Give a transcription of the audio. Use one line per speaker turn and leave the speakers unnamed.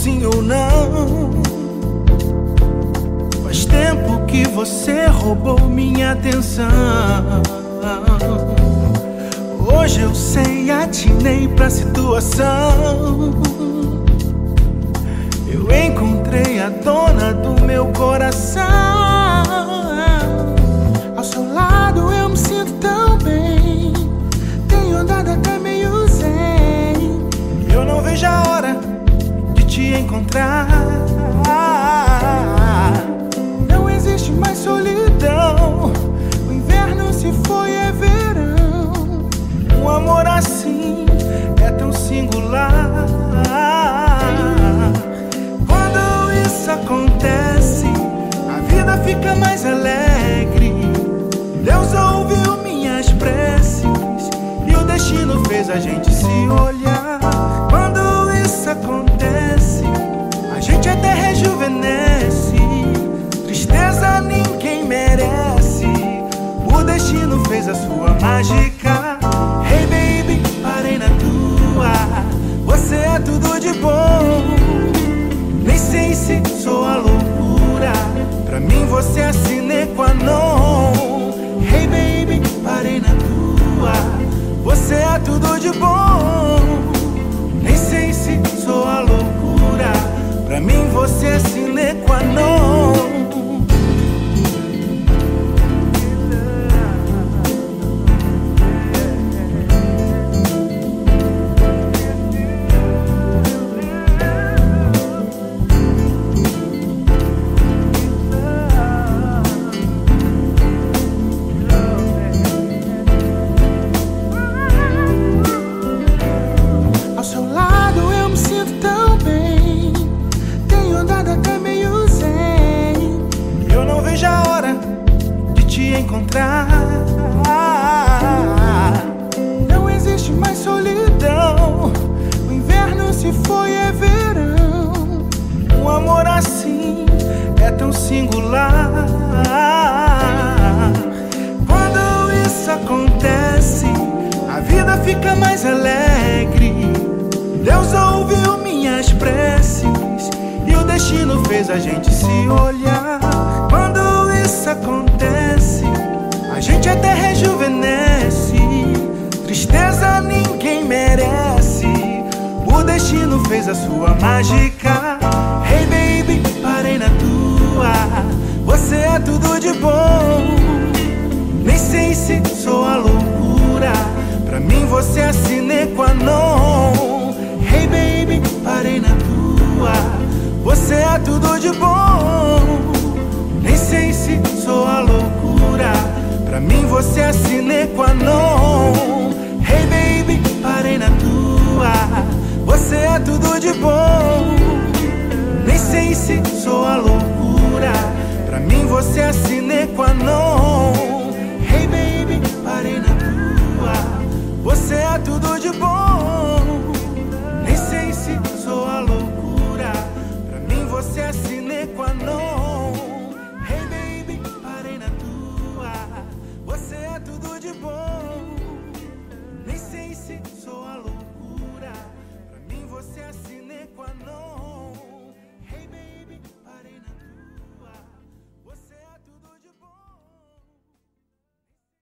sim ou não. Faz tempo que você roubou minha atenção. Hoje eu sei, atinei pra situação. Eu encontrei a dona do meu coração. Ao seu lado eu me sinto tão bem. Tenho andado até meio zen. Eu não vejo a hora de te encontrar. Não existe mais solidão. O inverno se foi, é verão. Um amor assim é tão singular. Quando isso acontece, a vida fica mais alegre. Deus ouviu minhas preces e o destino fez a gente se olhar. Quando isso acontece, a gente até rejuvenesce. Tristeza ninguém merece. O destino fez a sua mágica. Hey baby, parei na tua. Você é tudo de bom. Nem sei se sou a loucura. Pra mim você é sine qua non. Hey baby, parei na tua. Você é tudo de bom. Nem sei se sou a loucura. Pra mim você é sine qua non. Encontrar. Não existe mais solidão. O inverno se foi, é verão. Um amor assim é tão singular. Quando isso acontece, a vida fica mais alegre. Deus ouviu minhas preces e o destino fez a gente se olhar. Quando isso acontece, a gente até rejuvenesce. Tristeza ninguém merece. O destino fez a sua mágica. Hey baby, parei na tua. Você é tudo de bom. Nem sei se sou a loucura. Pra mim você é sine qua non. Hey baby, parei na tua. Você é tudo de bom. Nem sei se sou a loucura. Pra mim você é sine qua non. Hey baby, parei na tua. Você é tudo de bom. Nem sei se sou a loucura. Pra mim você é sine qua non. Hey baby, parei na tua. Você é tudo de bom. Nem sei se sou a loucura. Pra mim você é sine qua non. Hey baby, parei na tua. Você é tudo de bom.